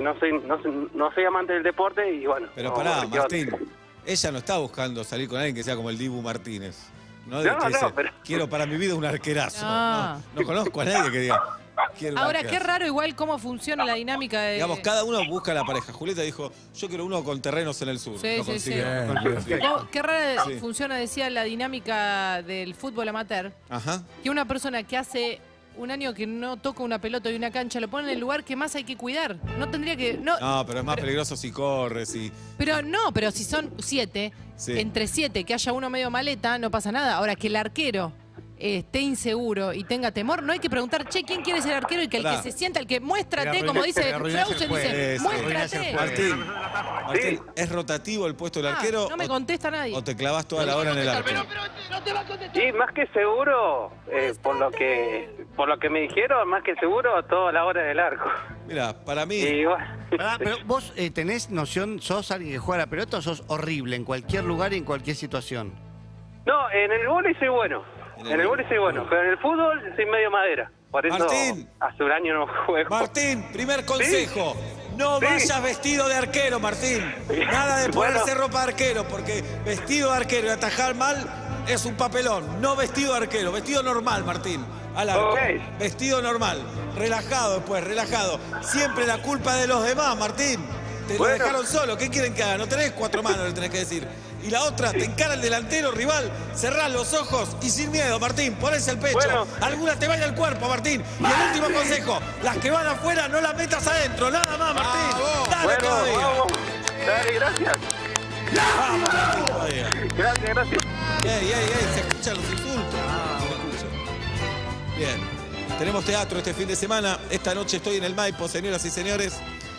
no soy amante del deporte y bueno. Pero no, pará, ¿qué Martín. onda? Ella no está buscando salir con alguien que sea como el Dibu Martínez. No, No, que no, dice, pero- quiero para mi vida un arquerazo. No. No conozco a nadie que diga. quiero un Ahora, qué arquerazo. raro igual cómo funciona la dinámica de... Digamos, cada uno busca la pareja. Julieta dijo, yo quiero uno con terrenos en el sur. Sí, no sí, consigue. sí. No consigue. Qué rara Sí. funciona, decía, la dinámica del fútbol amateur. Ajá. Que una persona que hace un año que no toca una pelota y una cancha lo pone en el lugar que más hay que cuidar. No tendría que... No, pero es más peligroso si corres y... Pero si son 7, Sí. entre 7 que haya uno medio maleta, no pasa nada. Ahora, que el arquero esté inseguro y tenga temor, no hay que preguntar, che, ¿quién quiere ser arquero? Y que el Pará. que se sienta, el que muéstrate, Te como arruinás- dice te arruinás el Frozen, juego. dice, Sí, muéstrate. Martín, Martín, ¿es rotativo el puesto del arquero? No me contesta nadie. ¿O te clavas toda la hora en el arco? Y más que seguro, por lo que me dijeron, más que seguro, toda la hora del arco. Mira, para mí... Y bueno, Pará, pero vos tenés noción, sos alguien que juega a la pelota o sos horrible en cualquier lugar y en cualquier situación. no, en el vóley soy bueno. En el vóley soy bueno, pero en el fútbol soy medio madera. Por eso Martín. hace un año no juego. Martín, primer consejo. No Sí. vayas vestido de arquero, Martín. Nada de Bueno. ponerse ropa de arquero, porque vestido de arquero y atajar mal es un papelón. No vestido de arquero, vestido normal, Martín. Al arco. Ok. Vestido normal. Relajado después, relajado. Siempre la culpa de los demás, Martín. Te Bueno. lo dejaron solo. ¿Qué quieren que haga? No tenés 4 manos, le tenés que decir. Y la otra, te encara el delantero rival, cerrás los ojos y sin miedo, Martín, ponés el pecho. Bueno. Alguna te vaya al cuerpo, Martín. Y el último consejo, las que van afuera no las metas adentro, nada más, Martín. Dale Bueno, todavía. vamos. Dale, gracias. Vamos, Martín, todavía. Gracias. Ey, se escuchan los insultos. Se escuchan. Bien. Tenemos teatro este fin de semana. Esta noche estoy en el Maipo, señoras y señores.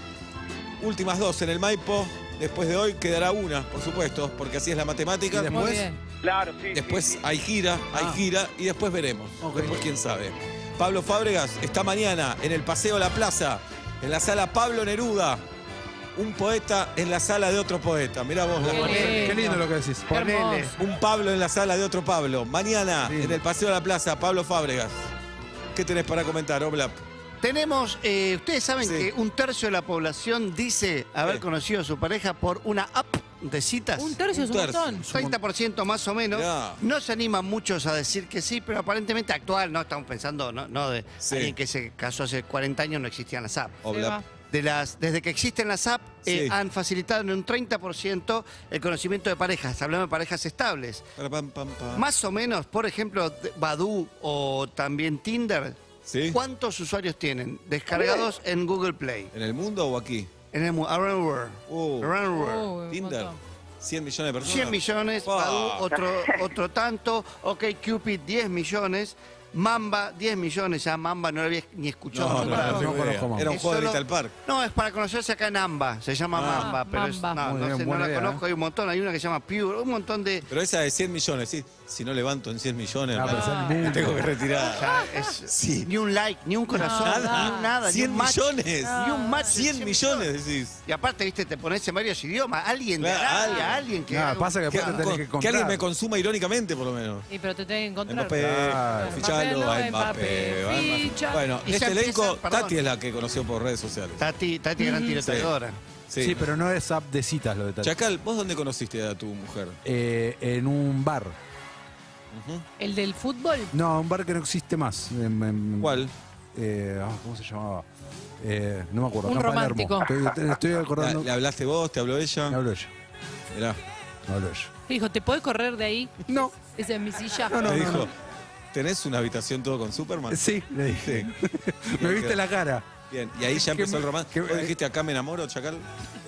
Últimas 2 en el Maipo. Después de hoy quedará una, por supuesto, porque así es la matemática. ¿Y Muy después? bien. Claro, sí. Después hay gira y después veremos. Ok. Después quién sabe. Pablo Fábregas está mañana en el Paseo La Plaza, en la sala Pablo Neruda. Un poeta en la sala de otro poeta. Mirá vos la Qué manera. lindo. Qué lindo lo que decís. Qué hermoso. Ponele. Un Pablo en la sala de otro Pablo. Mañana Lindo. en el Paseo de la Plaza, Pablo Fábregas. ¿Qué tenés para comentar, Oblap? Tenemos, ustedes saben Sí. que un tercio de la población dice haber Sí. conocido a su pareja por una app de citas. Un tercio es un Un tercio. montón. 30% más o menos. Mirá. No se animan muchos a decir que sí, pero aparentemente actual, no estamos pensando, no de Sí. alguien que se casó hace 40 años, no existían las apps. Oblap. Desde que existen las apps, Sí. han facilitado en un 30% el conocimiento de parejas, hablando de parejas estables. Pam, pam, pam. Más o menos, por ejemplo, Badoo o también Tinder, ¿Sí? ¿cuántos usuarios tienen descargados en Google Play? ¿En el mundo o aquí? En el around the world. Around the world. Un Tinder. montón. 100 millones de personas. 100 millones, Pa. Badoo otro tanto, OkCupid 10 millones, Mamba 10 millones, ya Mamba no lo había ni escuchado. No, no, nombrar. no, tengo conozco idea. Mamba. Era un Es juego de solo- Little Park. No, es para conocerse acá en Amba, se llama Mamba, pero es, Mamba. no, Muy no bien, sé, no buena la idea, conozco, hay un montón, hay una que se llama Pure, un montón de... Pero esa de 100 millones, sí. Si no levanto en 100 millones, Ah, pero es el me mundo. tengo que retirar. O sea, es Sí. ni un like, ni un corazón, Nada. ni un nada, 100 ni un match. millones. Ni un match. 100 millones, decís. Y aparte, viste, te pones en varios idiomas, alguien de Claro, Arabia, alguien que... Nada, haga un- pasa que Que, después te tenés que que encontrar. alguien me consuma irónicamente, por lo menos. Sí, pero te tenés que encontrar. Mbappé, Claro. fichalo a Mbappé, Mbappé. no, va, Mbappé, Mbappé. ficha. Bueno, Y ya este elenco, empieza- perdón. Tati es la que conoció por redes sociales. Tati, gran tiroteadora. Sí, pero no es app de citas lo de Tati. Chacal, ¿vos dónde conociste a tu mujer? En un bar. ¿El del fútbol? No, un bar que no existe más. ¿Cuál? ¿Cómo se llamaba? No me acuerdo. Un acá en Palermo. romántico. Estoy acordando. ¿Le hablaste vos? ¿Te habló Me ella? habló ella. Mirá. Me habló ella. Dijo, ¿te podés correr de ahí? No. Esa es mi silla. No, no, Te no, dijo, no. ¿tenés una habitación todo con Superman? Sí, le dije. Sí. Me viste la cara. Bien, y ahí ya Que empezó me- el romance. que- ¿Vos dijiste acá me enamoro, Chacal?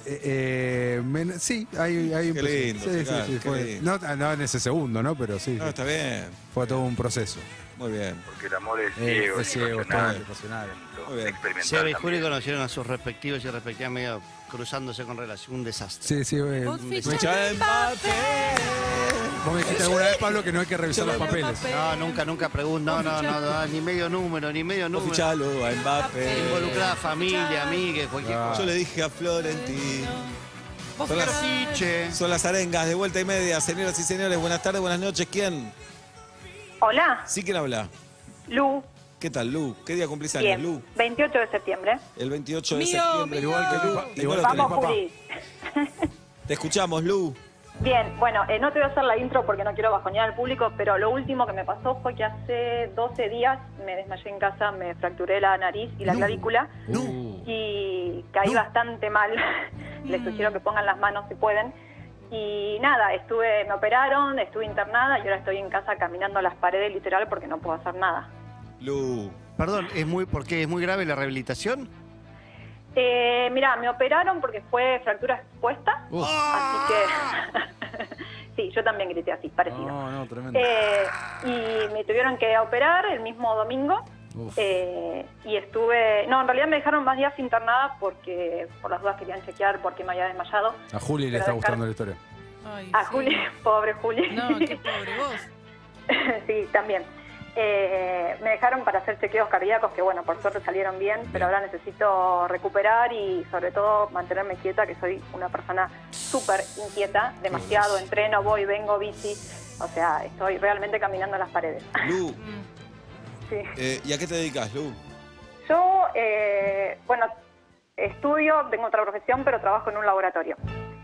Sí, ahí empezó. lindo, Sí, Chacal, sí, sí, qué fue- lindo. no en ese segundo, ¿no? Pero sí. No, sí. está bien. Fue todo un proceso. Muy bien. Porque el amor es ciego, Es ciego, es todo irracional, Muy bien. experimental Seba y también. Juli conocieron a sus respectivos y respectivas medio cruzándose con relación, un desastre. Sí, sí. Vos me- fichás Mbappé. Vos me dijiste alguna vez, Pablo, que no hay que revisar los papeles. No, nunca pregunto, no, ni medio número, ni medio Vos número. fichalo a Mbappé. Involucrada familia, amigues, cualquier cosa. Yo le dije a Florentín. Vos Son las- fichás. Che. Son las arengas de vuelta y media. Señoras y señores, buenas tardes, buenas noches. ¿Quién? Hola, Sí, ¿quién habla? Lu. ¿Qué tal, Lu? ¿Qué día cumplís años, Bien, Lu? 28 de septiembre. El 28 de Mío, septiembre. mío. Igual que Lu. Igual que Vamos, papá. Juli. Te escuchamos, Lu. Bien, bueno, no te voy a hacer la intro porque no quiero bajonear al público, pero lo último que me pasó fue que hace 12 días me desmayé en casa, me fracturé la nariz y la clavícula y caí bastante mal. Les sugiero que pongan las manos si pueden. Y nada, me operaron, estuve internada y ahora estoy en casa caminando las paredes literal porque no puedo hacer nada. Lu. Perdón, ¿por qué es muy grave la rehabilitación? Mira, me operaron porque fue fractura expuesta, así que... sí, yo también grité así, parecido. No, tremendo. Y me tuvieron que operar el mismo domingo. Y estuve... No, en realidad me dejaron más días internada porque por las dudas querían chequear por qué me había desmayado. A Juli le está gustando la historia. Ay, A sí. Juli, pobre Juli. No, qué pobre vos. Sí, también. Me dejaron para hacer chequeos cardíacos que, bueno, por suerte salieron bien, pero ahora necesito recuperar y sobre todo mantenerme quieta, que soy una persona súper inquieta, demasiado, entreno, voy, vengo, bici, o sea, estoy realmente caminando a las paredes. Lu. Sí. ¿Y a qué te dedicas, Lu? Yo, bueno, estudio, tengo otra profesión, pero trabajo en un laboratorio.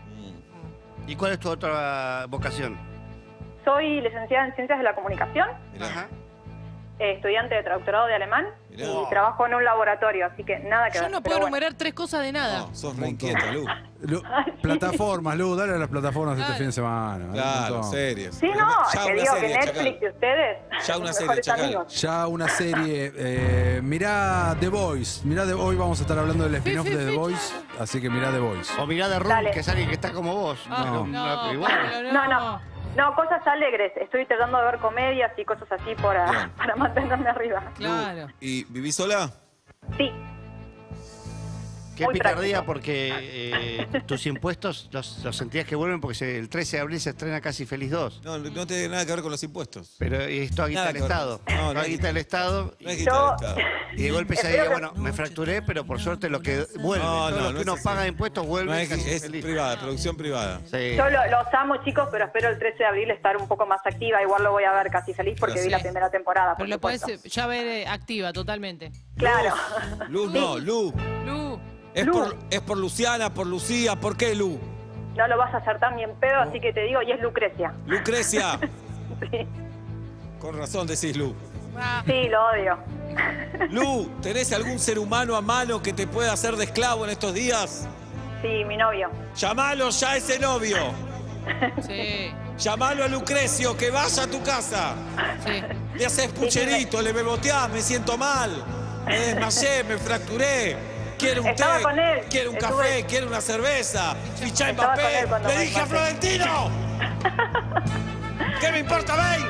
¿Y cuál es tu otra vocación? Soy licenciada en Ciencias de la Comunicación. Ajá. Estudiante de traductorado de alemán. Mirá. Y trabajo en un laboratorio, así que nada que Yo ver. no pero puedo bueno. enumerar 3 cosas de nada. No, sos re inquieta, Lu. Plataformas, Lu, dale a las plataformas este fin de semana. Claro, series. Sí, no, Ya te una digo serie, que Netflix Chacal. y ustedes. Ya una los serie, mejores Chacal. amigos. Ya una serie. Mirá The Voice. Hoy vamos a estar hablando del spin-off de The Voice. Así que mirá The Voice. O mirá de Room, Dale. que es alguien que está como vos. No, Pero igual. pero No, cosas alegres. Estoy tratando de ver comedias y cosas así Bien. para mantenerme arriba. Claro. ¿Y vivís sola? Sí. Qué Muy picardía práctico. porque tus impuestos los sentías que vuelven porque el 13 de abril se estrena Casi Feliz 2. No, no tiene nada que ver con los impuestos. Pero esto Nada aguita el que ver. Estado. No, Esto aguita el Estado. No es que está el Estado. Y de golpe se diga, bueno, me fracturé, pero por suerte lo que vuelve, No, todo no, lo no que uno es así. paga de impuestos vuelve. No es, Casi es Feliz. privada, producción privada. Sí. Yo los amo, chicos, pero espero el 13 de abril estar un poco más activa. Igual lo voy a ver Casi Feliz porque Pero vi la sí. primera temporada. Pero Por lo podés supuesto. ya ver activa totalmente. Claro. Lu, no, Lu. Lu. Es por Luciana, por Lucía. ¿Por qué, Lu? No lo vas a hacer tan bien pedo, así que te digo, y es Lucrecia. Lucrecia. Sí, Con razón decís, Lu. sí, lo odio. Lu, ¿tenés algún ser humano a mano que te pueda hacer de esclavo en estos días? Sí, mi novio. Llamalo ya a ese novio. Sí, Llamalo a Lucrecio, que vaya a tu casa. sí. Le haces pucherito, le beboteás, me siento mal. Me desmayé, me fracturé. Quiero un Estaba té, con él. quiero un Estuve- café, quiero una cerveza. Fichá Estaba con él Mbappé. cuando Le me dije a desmayé. Florentino. ¿Qué me importa, Bale?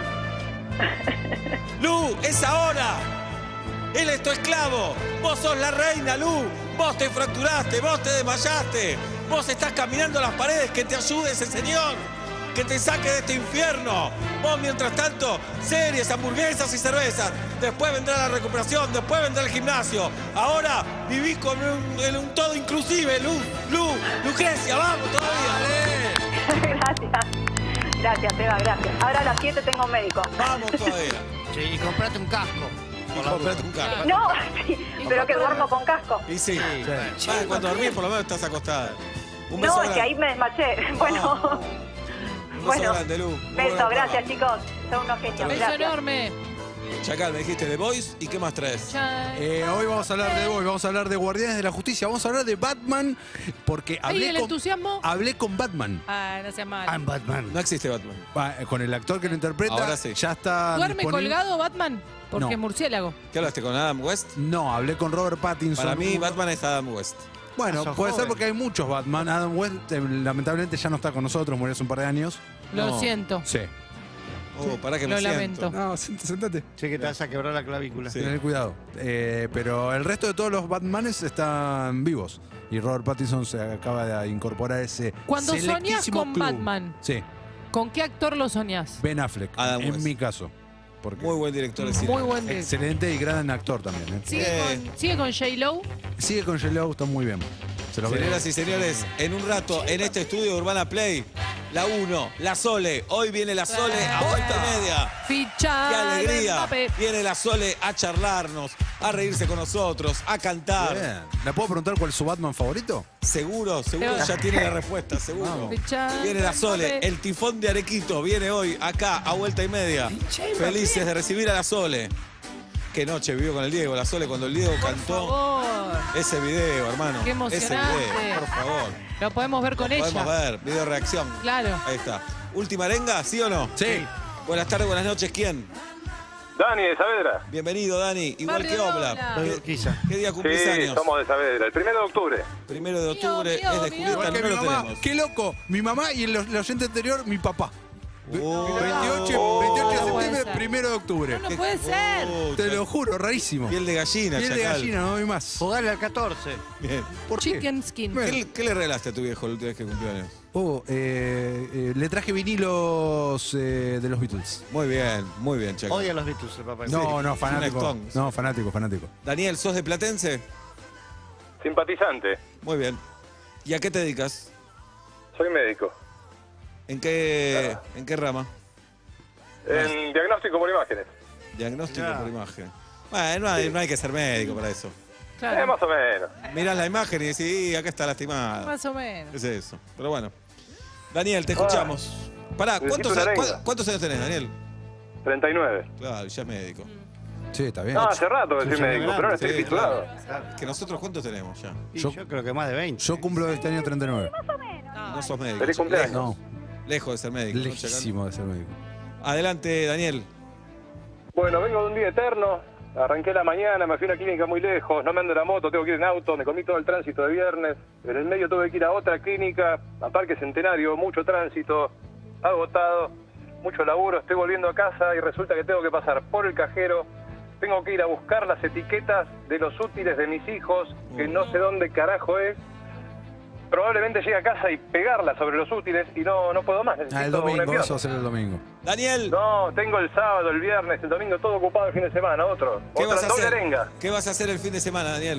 Lu, es ahora. Él es tu esclavo. Vos sos la reina, Lu. Vos te fracturaste, vos te desmayaste. Vos estás caminando las paredes. Que te ayude ese señor. Que te saque de este infierno. Vos, mientras tanto, series, hamburguesas y cervezas. Después vendrá la recuperación, después vendrá el gimnasio. Ahora vivís con un todo inclusive, Lucrecia, vamos todavía. Gracias. Gracias, Eva, gracias. Ahora a las 7 tengo un médico. Vamos todavía. Sí, y comprate un casco. Por la Comprate duda. un carro. No, sí, pero que duermo con casco. Y sí, Sí. cuando dormís por lo menos estás acostada. Un beso No, es grande. que ahí me desmayé. Bueno, Un beso bueno. grande, Lu. Muy beso, buena gracias, chicos. Son unos genios. Beso Gracias. enorme. Chacal, me dijiste The Voice y ¿qué más traes? Ya. Hoy vamos a hablar de The Voice, vamos a hablar de Guardianes de la Justicia, vamos a hablar de Batman, porque Ay, el entusiasmo. hablé con Batman. Ah, no sea mal. I'm Batman. No existe Batman. Con el actor que lo interpreta, Ahora sí. ya está ¿Duerme disponible. colgado Batman? Porque No. es murciélago. ¿Qué hablaste con Adam West? No, hablé con Robert Pattinson. Para mí Batman es Adam West. Bueno, Sos puede ser joven. porque hay muchos Batman. Adam West lamentablemente ya no está con nosotros, murió hace un par de años. Lo No. siento. Sí. Oh, pará que Lo me lamento. siento. No, sentate. Sé que te vas a quebrar la clavícula. Sí. Tener cuidado. Pero el resto de todos los Batmanes están vivos. Y Robert Pattinson se acaba de incorporar a ese Cuando soñás selectísimo con club. Batman, Sí, ¿con qué actor lo soñás? Ben Affleck, Adam en West. mi caso. Porque Muy buen director de cine. Muy buen director. excelente y gran actor también. ¿eh? ¿Sigue con J-Lo? Sigue con J-Lo, está muy bien. Se los Señoras y señores, en un rato, en este estudio de Urbana Play, La 1, la Sole. Hoy viene la Sole a vuelta y media. Ficha. ¡Qué alegría! Mbappé. Viene la Sole a charlarnos, a reírse con nosotros, a cantar. Bien. ¿Le puedo preguntar cuál es su Batman favorito? Seguro ya tiene la respuesta, seguro. Ficha. Viene la Sole, Mbappé. el tifón de Arequito, viene hoy acá a vuelta y media. Felices de recibir a la Sole. Qué noche vivió con el Diego, la Sole, cuando el Diego cantó Por favor. ese video, hermano. Qué ese emocionante. video, por favor. Lo podemos ver con ella. Podemos ver, video reacción. Claro. Ahí está. ¿Última arenga, sí o no? Sí. Buenas tardes, buenas noches, ¿quién? Dani de Saavedra. Bienvenido, Dani. Igual Barrio que Obla. Dobla. Soy Urquiza. ¿Qué día cumplís Sí, años? somos de Saavedra. El 1 de octubre. 1 de octubre, Mío, es de mío, Julieta, Igual que no mi lo mamá. tenemos. Qué loco. Mi mamá y el oyente anterior, mi papá. Oh. 28 de No puede septiembre, 1 de octubre. No puede ser. Te lo juro, rarísimo. Piel de gallina, Piel de chacal. gallina, no hay más. Jugarle al 14. Bien. ¿Por qué? Chicken skin. ¿Qué le regalaste a tu viejo la última vez que cumplió años? Le traje vinilos de los Beatles. Muy bien, chacal. Odia a los Beatles, el papá. No, no, un fanático. Stones. No, fanático. Daniel, ¿sos de Platense? Simpatizante. Muy bien. ¿Y a qué te dedicas? Soy médico. ¿En qué rama? En diagnóstico por imágenes. Diagnóstico Ya. por imagen. Bueno, no hay que ser médico para eso. Claro. Más o menos. Mirás la imagen y decís, acá está lastimada. Más o menos. Es eso. Pero bueno. Daniel, te escuchamos. Pará, necesito una arenga. ¿cuántos años tenés, Daniel? 39. Claro, ya es médico. Sí, está bien. No, hace rato que soy Sí, médico, pero no estoy Sí, titulado. claro. Que nosotros, ¿cuántos tenemos ya? Y Yo- yo creo que más de 20. Yo cumplo este año 39. No sos médico. Feliz cumpleaños. No, Lejos de ser médico. ¿no, Chacal? lejísimo de ser médico. Adelante, Daniel. Bueno, vengo de un día eterno. Arranqué la mañana, me fui a una clínica muy lejos, no me ando en la moto, tengo que ir en auto, me comí todo el tránsito de viernes. En el medio tuve que ir a otra clínica, a Parque Centenario, mucho tránsito, agotado, mucho laburo. Estoy volviendo a casa y resulta que tengo que pasar por el cajero. Tengo que ir a buscar las etiquetas de los útiles de mis hijos, que no sé dónde carajo es. Probablemente llegue a casa y pegarla sobre los útiles y no puedo más. El Necesito un domingo, enviado. eso va a ser el domingo. Daniel, No, tengo el sábado, el viernes, el domingo, todo ocupado el fin de semana, otro. ¿qué Otra vas a doble hacer? arenga. ¿Qué vas a hacer el fin de semana, Daniel?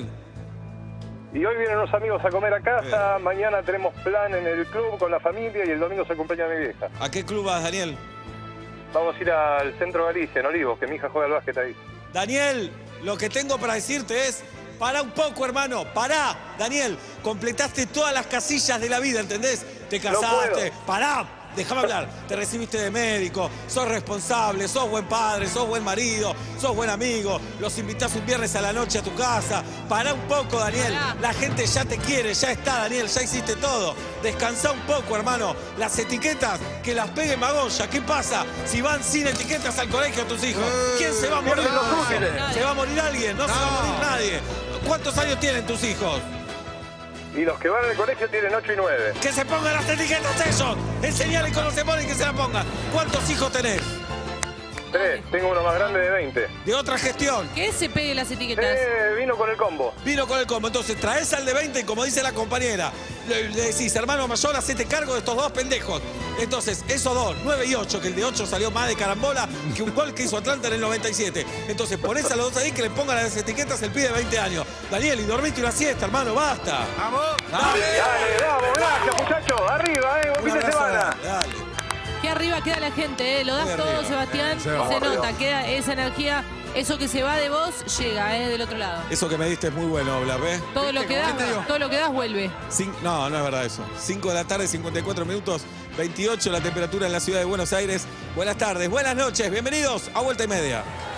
Y hoy vienen unos amigos a comer a casa, mañana tenemos plan en el club con la familia y el domingo se acompaña mi vieja. ¿A qué club vas, Daniel? Vamos a ir al centro Galicia, en Olivos, que mi hija juega al básquet ahí. Daniel, lo que tengo para decirte es, pará un poco, hermano, pará. Daniel, completaste todas las casillas de la vida, ¿entendés? Te casaste, pará, déjame hablar. Te recibiste de médico, sos responsable, sos buen padre, sos buen marido, sos buen amigo, los invitás un viernes a la noche a tu casa. Pará un poco, Daniel. Pará. La gente ya te quiere, ya está, Daniel, ya hiciste todo. Descansá un poco, hermano. Las etiquetas, que las pegue Magoya. ¿Qué pasa si van sin etiquetas al colegio tus hijos? ¿Quién se va a morir? Pierden los útiles. ¿Se va a morir alguien? No se va a morir nadie. ¿Cuántos años tienen tus hijos? Y los que van al colegio tienen 8 y 9. Que se pongan las etiquetas ellos. Enseñales cómo se ponen y que se las pongan. ¿Cuántos hijos tenés? 3, tengo uno más grande de 20. De otra gestión. Que se pegue las etiquetas. Vino con el combo. Vino con el combo. Entonces traes al de 20 y como dice la compañera, le decís, hermano mayor, hacete cargo de estos dos pendejos. Entonces, esos dos, 9 y 8, que el de 8 salió más de carambola que un gol que hizo Atlanta en el 97. Entonces, ponés a los dos ahí que le pongan las etiquetas el pibe de 20 años. Daniel, y dormiste una siesta, hermano, basta. ¡Vamos! Dale, Dale, vamos, gracias muchachos. Arriba, buen Un fin de abrazo, semana. dale. Qué arriba queda la gente, ¿eh? Lo das Muy todo, arriba. Sebastián. Se Se, va. nota, queda esa energía, eso que se va de vos, llega, del otro lado. Eso que me diste es muy bueno, Blas, ¿ves? Todo lo que das, todo lo que das vuelve. No, no es verdad eso. 5 de la tarde, 54 minutos, 28 la temperatura en la ciudad de Buenos Aires. Buenas tardes, buenas noches, bienvenidos a Vuelta y Media.